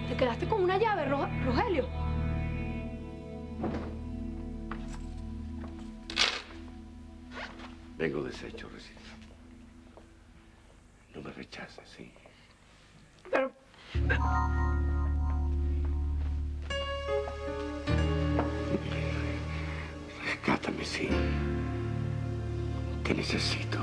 Te quedaste con una llave, Rogelio. Vengo deshecho, Rosita. No me rechaces, ¿sí? Pero... Rescátame, sí. Te necesito.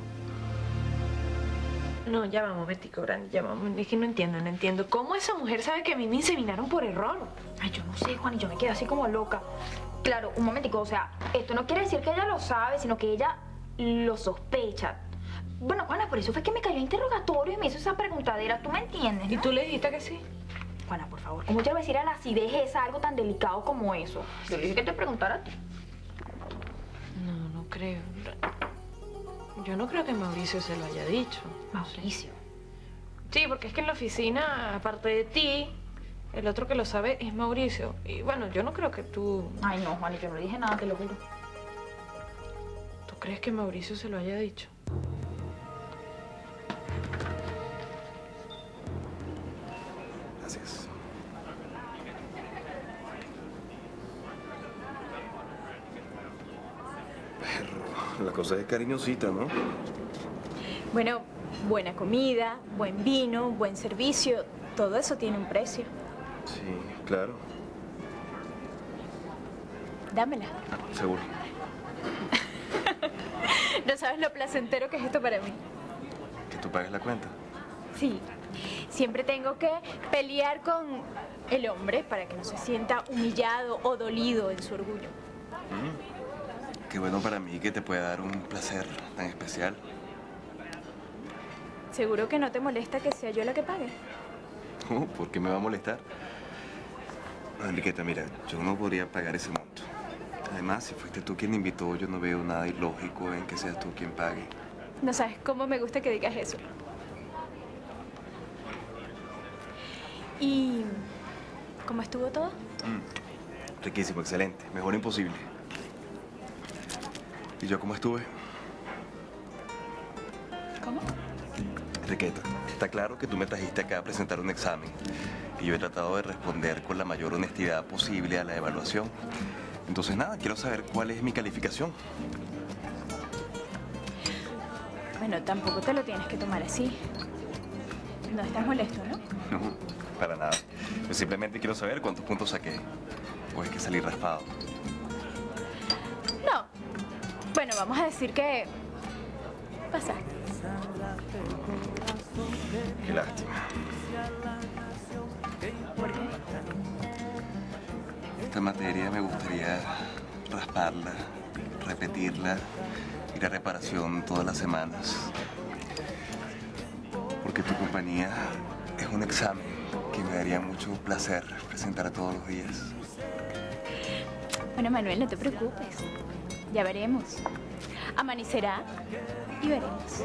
No, ya vamos, momentico, Brandy, ya vamos. Es que no entiendo. ¿Cómo esa mujer sabe que a mí me inseminaron por error? Ay, yo no sé, Juan, y yo me quedé así como loca. Claro, un momentico, o sea, esto no quiere decir que ella lo sabe, sino que ella lo sospecha. Bueno, Juana, por eso fue que me cayó interrogatorio y me hizo esa preguntadera, ¿tú me entiendes, no? ¿Y tú le dijiste que sí? Juana, por favor, ¿cómo yo le voy a decir a la acidez esa algo tan delicado como eso? Yo le dije que te preguntara a ti. No creo. Yo no creo que Mauricio se lo haya dicho. Mauricio. Sí, porque es que en la oficina, aparte de ti, el otro que lo sabe es Mauricio. Y bueno, yo no creo que tú... Ay, no, Juan, yo no le dije nada, te lo juro. ¿Tú crees que Mauricio se lo haya dicho? Gracias. Pero la cosa es cariñosita, ¿no? Bueno, buena comida, buen vino, buen servicio, todo eso tiene un precio. Sí, claro. Dámela. Seguro. No sabes lo placentero que es esto para mí. ¿Que tú pagues la cuenta? Sí, siempre tengo que pelear con el hombre para que no se sienta humillado o dolido en su orgullo. Qué bueno para mí que te pueda dar un placer tan especial. ¿Seguro que no te molesta que sea yo la que pague? ¿Por qué me va a molestar? No, Enriqueta, mira, yo no podría pagar ese monto. Además, si fuiste tú quien me invitó, yo no veo nada ilógico en que seas tú quien pague. No sabes cómo me gusta que digas eso. ¿Y cómo estuvo todo? Riquísimo, excelente. Mejor imposible. ¿Y yo cómo estuve? ¿Cómo? Enriqueta, está claro que tú me trajiste acá a presentar un examen y yo he tratado de responder con la mayor honestidad posible a la evaluación. Entonces, nada, quiero saber cuál es mi calificación. Bueno, tampoco te lo tienes que tomar así. No estás molesto, ¿no? No, para nada. Yo simplemente quiero saber cuántos puntos saqué. O es que salí raspado. No. Bueno, vamos a decir que... pasaste. Qué lástima. ¿Por qué? Esta materia me gustaría rasparla, repetirla, ir a reparación todas las semanas. Porque tu compañía es un examen que me daría mucho placer presentar todos los días. Bueno, Manuel, no te preocupes. Ya veremos. Amanecerá y veremos.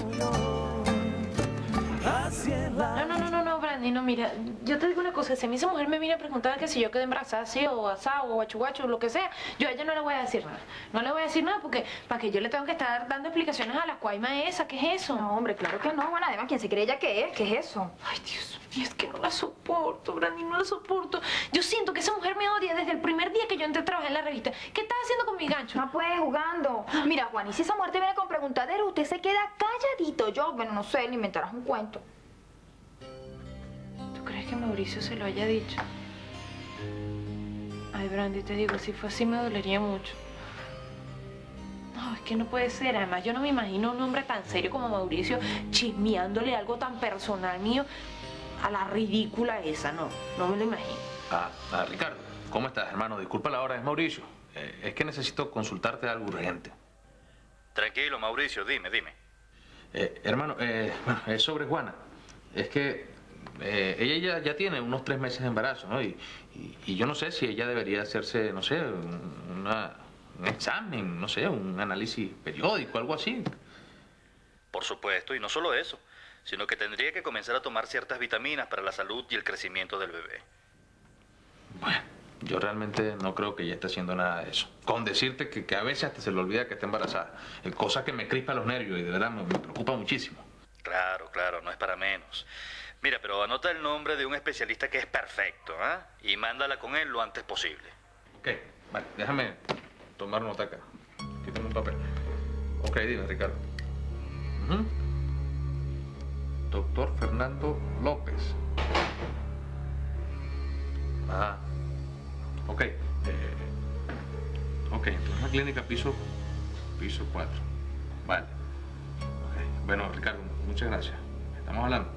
No, Brandy, no, mira, yo te digo una cosa, si a mí esa mujer me viene a preguntar que si yo quedé embarazada así o asado o guachu o lo que sea, yo a ella no le voy a decir nada. No le voy a decir nada porque para que yo le tengo que estar dando explicaciones a la cuaima esa, ¿qué es eso? No, hombre, claro que no, Juana. Además, ¿quién se cree ella que es? ¿Qué es eso? Ay, Dios mío, es que no la soporto, Brandy, no la soporto. Yo siento que esa mujer me odia desde el primer día que yo entré a trabajar en la revista. ¿Qué estás haciendo con mi gancho? No, pues, jugando. Mira, Juan, y si esa mujer te viene con preguntadero, usted se queda calladito. Yo, bueno, no sé, le inventarás un cuento. ¿Tú crees que Mauricio se lo haya dicho? Ay, Brandy, te digo, si fue así me dolería mucho. No, es que no puede ser. Además, yo no me imagino un hombre tan serio como Mauricio chismeándole algo tan personal mío a la ridícula esa. No me lo imagino. Ricardo, ¿cómo estás, hermano? Disculpa la hora, es Mauricio. Es que necesito consultarte algo urgente. Tranquilo, Mauricio, dime. Hermano, bueno, es sobre Juana. Es que ella ya tiene unos 3 meses de embarazo, ¿no? Y yo no sé si ella debería hacerse, no sé, un examen, no sé, un análisis periódico, algo así. Por supuesto, y no solo eso, sino que tendría que comenzar a tomar ciertas vitaminas para la salud y el crecimiento del bebé. Bueno, yo realmente no creo que ella esté haciendo nada de eso. Con decirte que a veces hasta se le olvida que está embarazada. Cosa que me crispa los nervios y de verdad me preocupa muchísimo. Claro, no es para menos. Mira, pero anota el nombre de un especialista que es perfecto, ¿ah? Y mándala con él lo antes posible. Ok, vale, déjame tomar nota acá. Aquí tengo un papel. Ok, dime, Ricardo. Ujú. Doctor Fernando López. Ah, ok. Ok, entonces la clínica piso 4. Vale. Ok. Bueno, Ricardo, muchas gracias. Estamos hablando.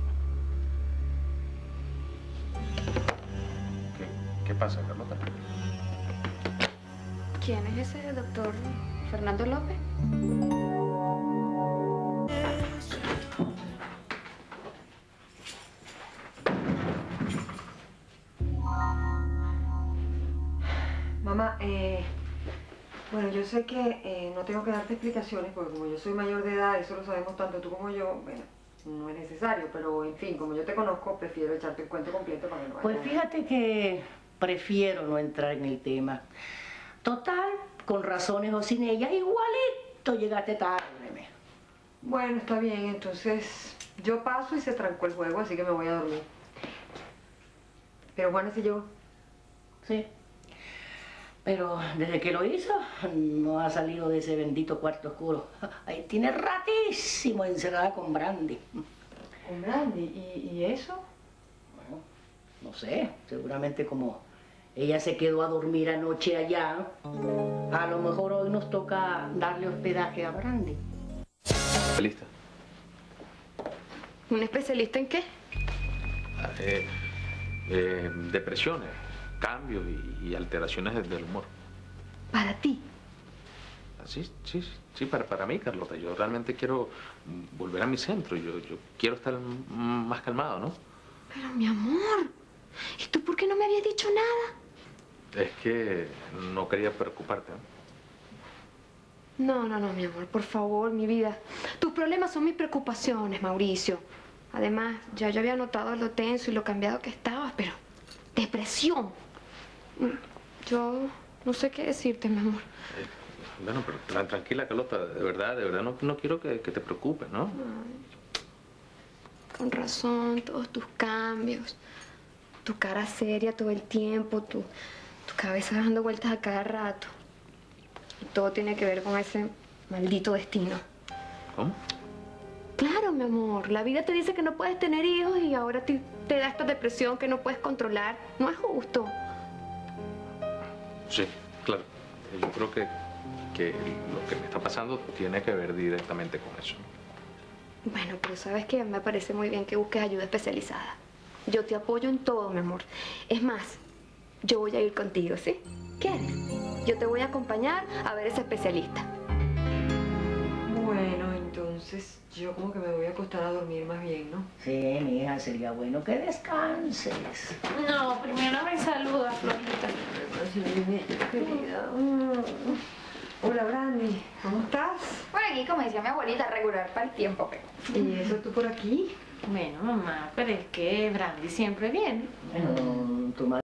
¿Qué pasa, Carlota? ¿Quién es ese doctor Fernando López? Mamá, bueno, yo sé que no tengo que darte explicaciones porque como yo soy mayor de edad, eso lo sabemos tanto tú como yo, bueno, no es necesario, pero en fin, como yo te conozco, prefiero echarte el cuento completo para que no vaya. Pues fíjate que prefiero no entrar en el tema. Total, con razones o sin ellas, igualito llegaste tarde. Bueno, está bien, entonces yo paso y se trancó el juego, así que me voy a dormir. Pero Juana se llevó. Sí. Pero desde que lo hizo, no ha salido de ese bendito cuarto oscuro. Ahí tiene ratísimo encerrada con Brandy. ¿Con Brandy? ¿Y eso? Bueno, no sé, seguramente como ella se quedó a dormir anoche allá, a lo mejor hoy nos toca darle hospedaje a Brandy. ¿Lista? ¿Un especialista en qué? Depresiones, cambios y alteraciones del humor. Para ti. Sí, para mí, Carlota. Yo realmente quiero volver a mi centro. Yo quiero estar más calmado, ¿no? Pero mi amor, ¿y tú por qué no me habías dicho nada? Es que no quería preocuparte, ¿no? No, mi amor, por favor, mi vida. Tus problemas son mis preocupaciones, Mauricio. Además, ya yo había notado lo tenso y lo cambiado que estabas, pero... depresión. Yo no sé qué decirte, mi amor. Bueno, pero tranquila, Carlota. De verdad no quiero que te preocupes, ¿no? Ay, con razón, todos tus cambios. Tu cara seria todo el tiempo, tu cabeza dando vueltas a cada rato. Y todo tiene que ver con ese maldito destino. ¿Cómo? Claro, mi amor. La vida te dice que no puedes tener hijos y ahora te da esta depresión que no puedes controlar. No es justo. Sí, claro. Yo creo que lo que me está pasando tiene que ver directamente con eso. Bueno, pero sabes que me parece muy bien que busques ayuda especializada. Yo te apoyo en todo, mi amor. Es más, yo voy a ir contigo, ¿sí? ¿Quieres? Yo te voy a acompañar a ver ese especialista. Bueno, entonces yo como que me voy a acostar a dormir más bien, ¿no? Sí, mi hija, sería bueno que descanses. No, primero me saluda, Florita. Querida. Hola, Brandy. ¿Cómo estás? Por aquí, como decía mi abuelita, regular para el tiempo, pero... ¿Y eso tú por aquí? Bueno, mamá, pero es que Brandy siempre viene. Bueno, tu madre